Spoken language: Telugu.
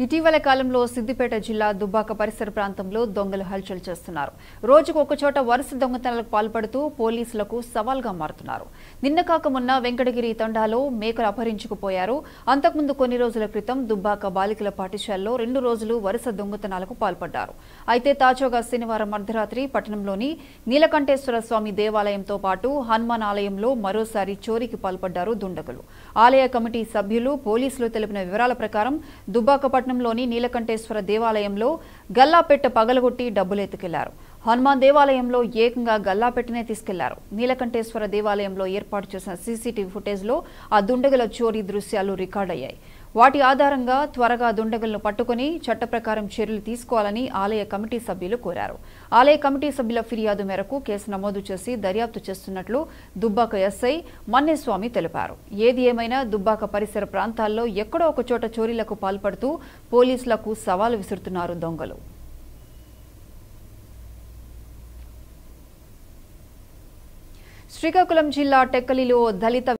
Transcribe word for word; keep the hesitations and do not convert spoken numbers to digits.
ఇటీవల కాలంలో సిద్దిపేట జిల్లా దుబ్బాక పరిసర ప్రాంతంలో దొంగలు హల్చల్ చేస్తున్నారు. రోజుకు ఒక చోట వరుస దొంగతనాలకు పాల్పడుతూ పోలీసులకు సవాల్గా మారుతున్నారు. నిన్న కాక మొన్న వెంకటగిరి తండాలో మేకలు అపహరించుకుపోయారు. అంతకుముందు కొన్ని రోజుల క్రితం దుబ్బాక బాలికల పాఠశాలలో రెండు రోజులు వరుస దొంగతనాలకు పాల్పడ్డారు. అయితే తాజాగా శనివారం అర్ధరాత్రి పట్టణంలోని నీలకంఠేశ్వర స్వామి దేవాలయంతో పాటు హనుమాన్ ఆలయంలో మరోసారి చోరీకి పాల్పడ్డారు దుండగులు. ఆలయ కమిటీ సభ్యులు పోలీసులు తెలిపిన వివరాల ప్రకారం దుబ్బాక పట్టణంలోని నీలకంఠేశ్వర దేవాలయంలో గల్లాపెట్ట పగలగొట్టి డబ్బులు ఎత్తుకెళ్లారు. హనుమాన్ దేవాలయంలో ఏకంగా గల్లాపెట్టనే తీసుకెళ్లారు. నీలకంఠేశ్వర దేవాలయంలో ఏర్పాటు చేసిన సీసీటీవీ ఫుటేజ్లో ఆ దుండగుల చోరీ దృశ్యాలు రికార్డయ్యాయి. వాటి ఆధారంగా త్వరగా దుండగులను పట్టుకుని చట్ట ప్రకారం చర్యలు తీసుకోవాలని ఆలయ కమిటీ సభ్యులు కోరారు. ఆలయ కమిటీ సభ్యుల ఫిర్యాదు మేరకు కేసు నమోదు చేసి దర్యాప్తు చేస్తున్నట్లు దుబ్బాక ఎస్ఐ మన్నేస్వామి తెలిపారు. ఏది ఏమైనా దుబ్బాక పరిసర ప్రాంతాల్లో ఎక్కడో ఒక చోట చోరీలకు పాల్పడుతూ పోలీసులకు సవాలు విసురుతున్నారు దొంగలు. శ్రీకాకుళం జిల్లా టెక్కలిలో దళిత